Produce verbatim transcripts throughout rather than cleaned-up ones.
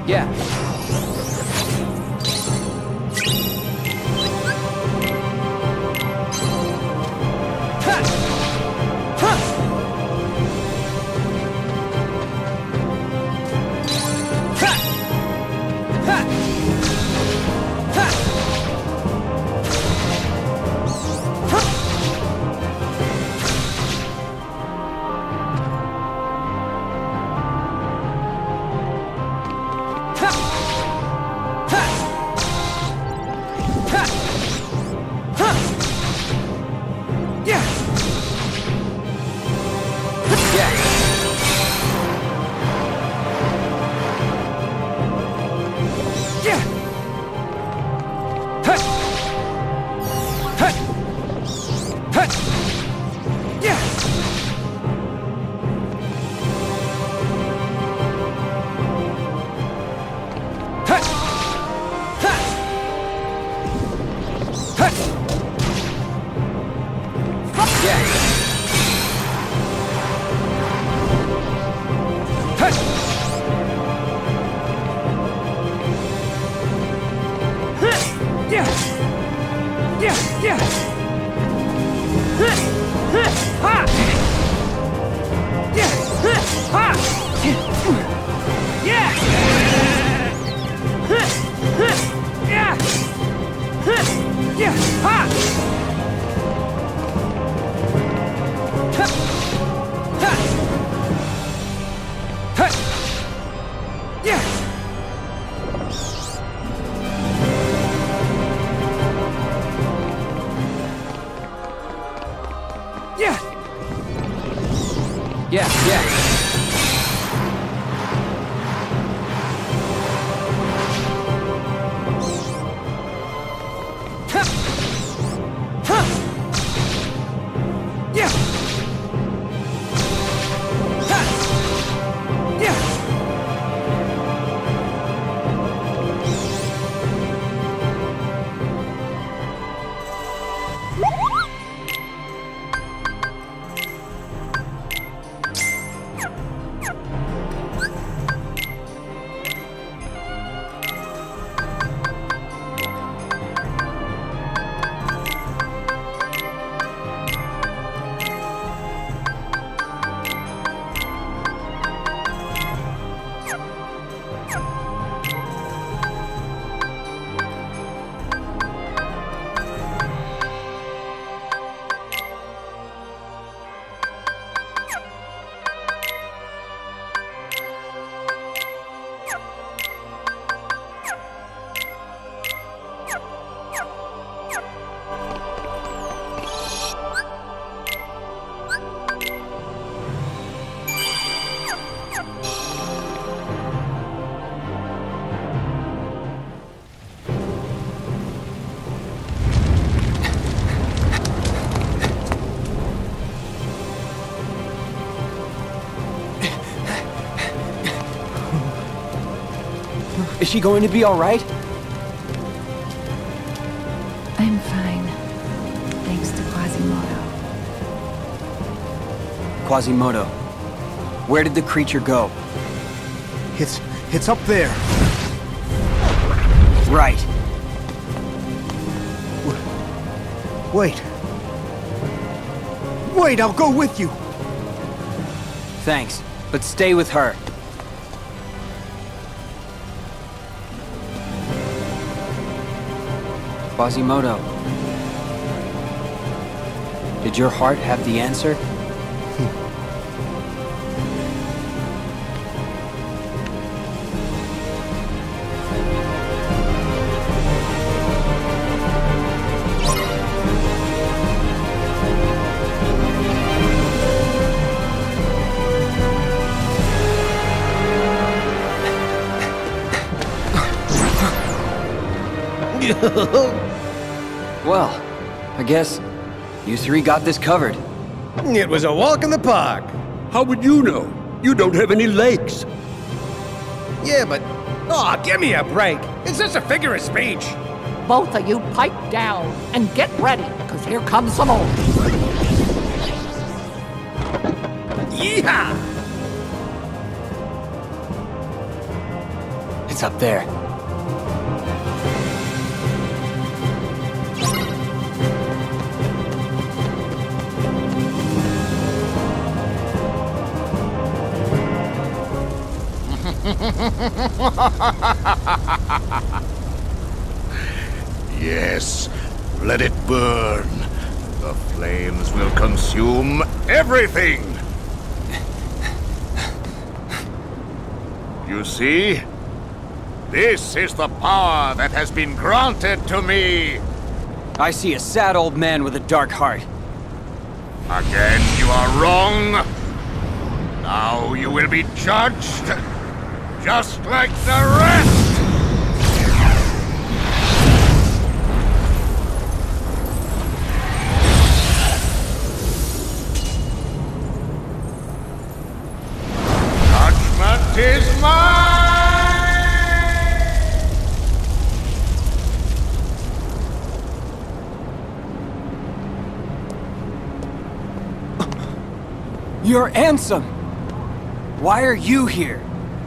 Yeah. Yeah, yeah. Is she going to be all right? I'm fine. Thanks to Quasimodo. Quasimodo. Where did the creature go? It's... it's up there. Right. Wait. Wait, I'll go with you. Thanks, but stay with her. Quasimodo. Did your heart have the answer? Well, I guess you three got this covered. It was a walk in the park. How would you know? You don't have any legs. Yeah, but... Aw, oh, give me a break. It's just a figure of speech. Both of you pipe down and get ready, because here comes some more. Yeehaw! It's up there. Yes, let it burn. The flames will consume everything. You see? This is the power that has been granted to me. I see a sad old man with a dark heart. Again, you are wrong. Now you will be judged, just like the rest. Judgment is mine! You're Ansem! Why are you here?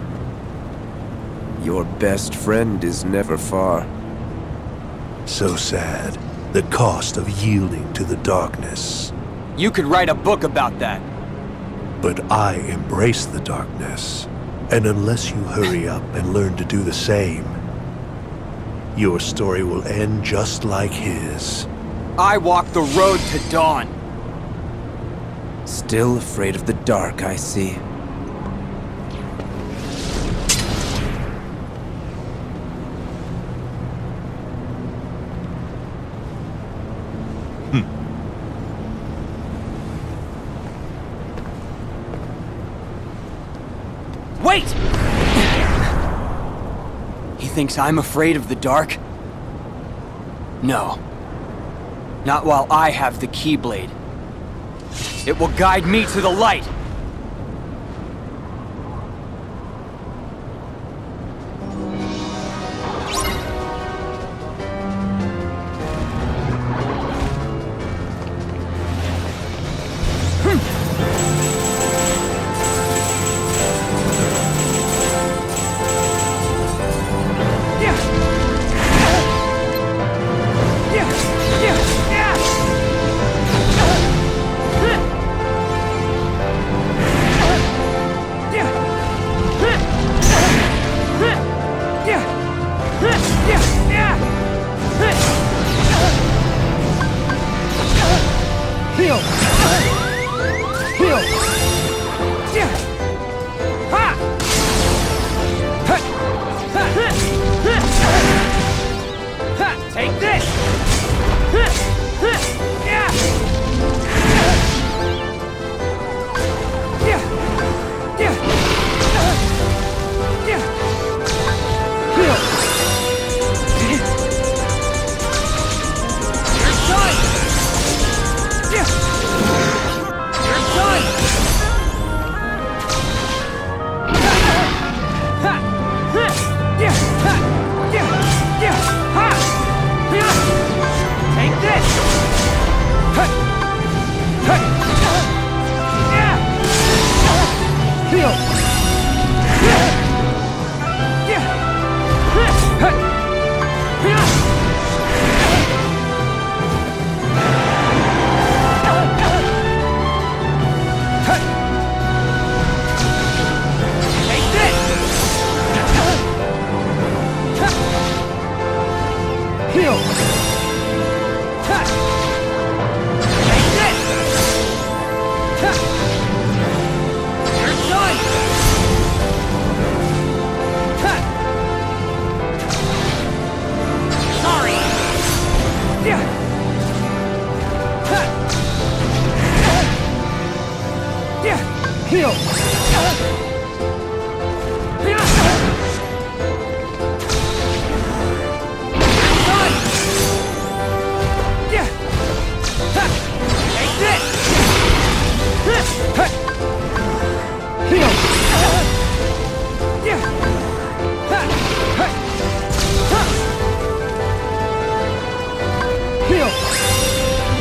Your best friend is never far. So sad. The cost of yielding to the darkness. You could write a book about that. But I embrace the darkness. And unless you hurry up and learn to do the same, your story will end just like his. I walk the road to dawn. Still afraid of the dark, I see. Wait! He thinks I'm afraid of the dark? No. Not while I have the Keyblade. It will guide me to the light!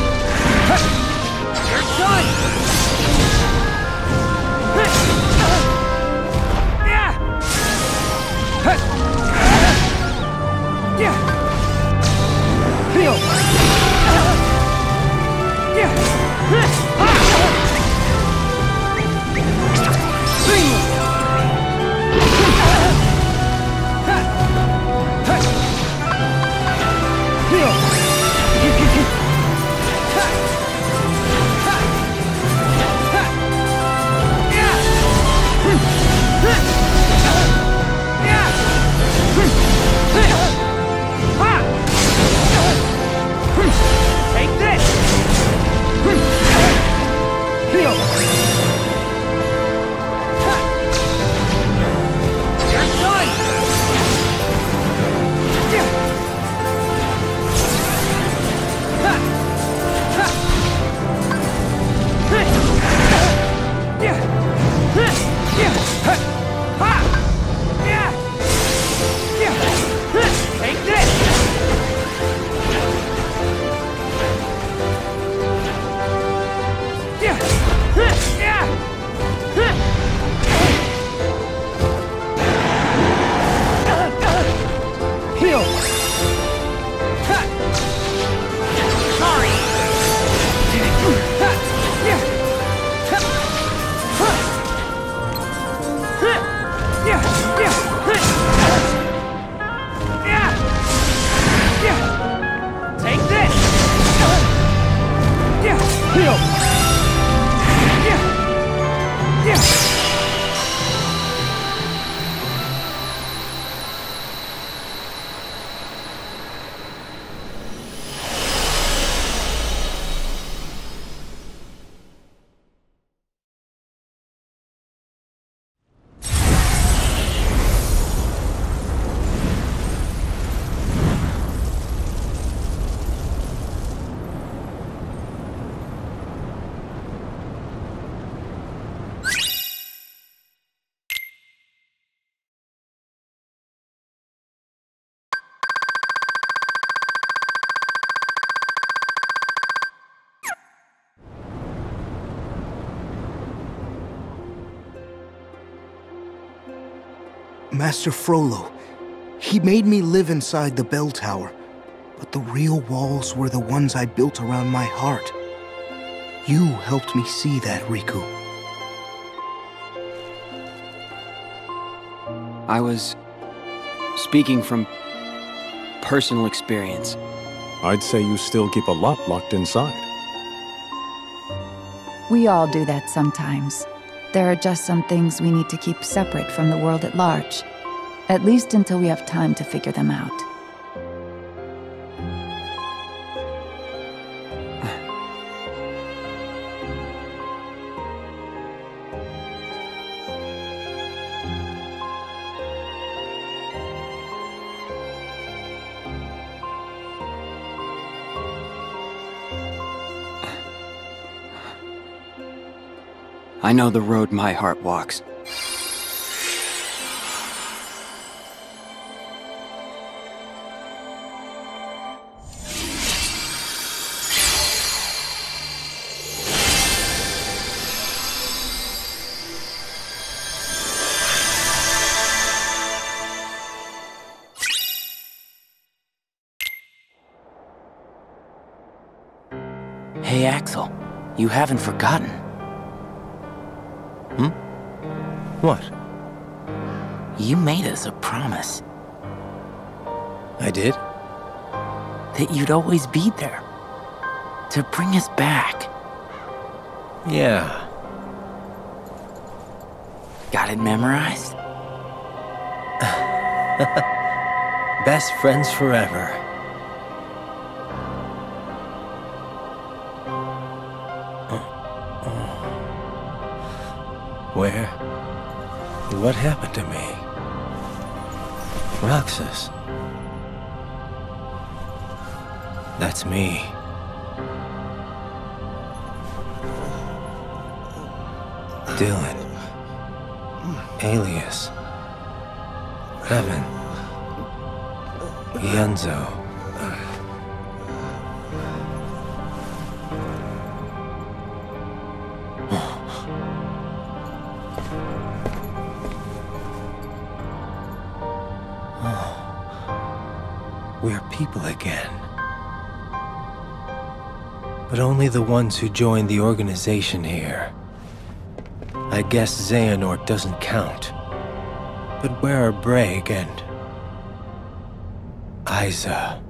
You're done! Master Frollo. He made me live inside the bell tower, but the real walls were the ones I built around my heart. You helped me see that, Riku. I was speaking from personal experience. I'd say you still keep a lot locked inside. We all do that sometimes. There are just some things we need to keep separate from the world at large. At least until we have time to figure them out. I know the road my heart walks. Hey, Axel, you haven't forgotten. Hmm? What? You made us a promise. I did? That you'd always be there. To bring us back. Yeah. Got it memorized? Best friends forever. Where? What happened to me? Roxas. That's me. Dylan. Alias. Evan. Yenzo. We're people again. But only the ones who joined the organization here. I guess Xehanort doesn't count. But where are Braig and Aiza?